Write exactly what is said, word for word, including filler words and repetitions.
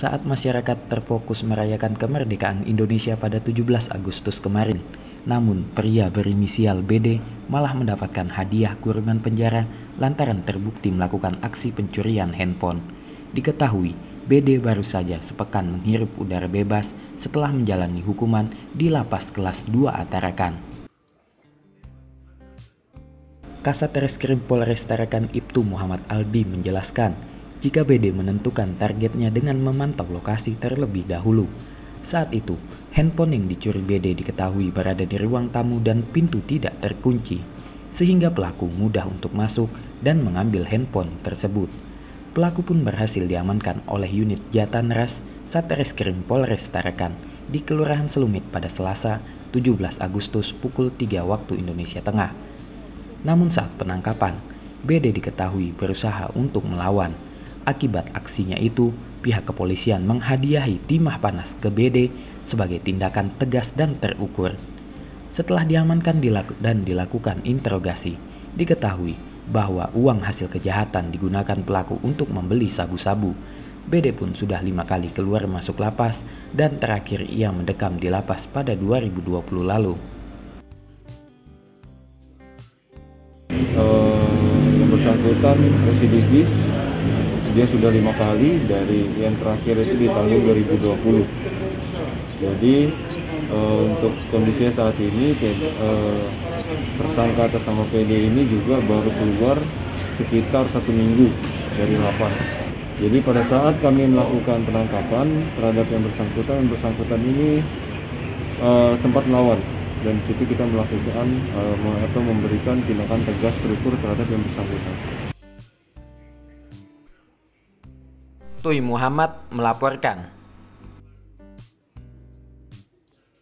saat masyarakat terfokus merayakan kemerdekaan Indonesia pada tujuh belas Agustus kemarin. Namun, pria berinisial B D malah mendapatkan hadiah kurungan penjara lantaran terbukti melakukan aksi pencurian handphone. Diketahui, B D baru saja sepekan menghirup udara bebas setelah menjalani hukuman di lapas kelas dua A Tarakan. Kasat Reskrim Polres Tarakan Ibtu Muhammad Albi menjelaskan, jika B D menentukan targetnya dengan memantau lokasi terlebih dahulu. Saat itu, handphone yang dicuri B D diketahui berada di ruang tamu dan pintu tidak terkunci, sehingga pelaku mudah untuk masuk dan mengambil handphone tersebut. Pelaku pun berhasil diamankan oleh unit Jatanras Satreskrim Polres Tarakan di Kelurahan Selumit pada Selasa tujuh belas Agustus pukul tiga waktu Indonesia Tengah. Namun saat penangkapan, B D diketahui berusaha untuk melawan. Akibat aksinya itu, pihak kepolisian menghadiahi timah panas ke B D sebagai tindakan tegas dan terukur. Setelah diamankan dan dilakukan interogasi, diketahui bahwa uang hasil kejahatan digunakan pelaku untuk membeli sabu-sabu. B D pun sudah lima kali keluar masuk lapas dan terakhir ia mendekam di lapas pada dua ribu dua puluh lalu. Uh, yang bersangkutan residivis, dia sudah lima kali, dari yang terakhir itu di tahun dua ribu dua puluh. Jadi uh, untuk kondisinya saat ini uh, tersangka atas nama P D ini juga baru keluar sekitar satu minggu dari lapas. Jadi pada saat kami melakukan penangkapan terhadap yang bersangkutan, yang bersangkutan ini uh, sempat melawan, dan di situ kita melakukan uh, atau memberikan tindakan tegas terukur terhadap yang bersangkutan. Tuy Muhammad melaporkan.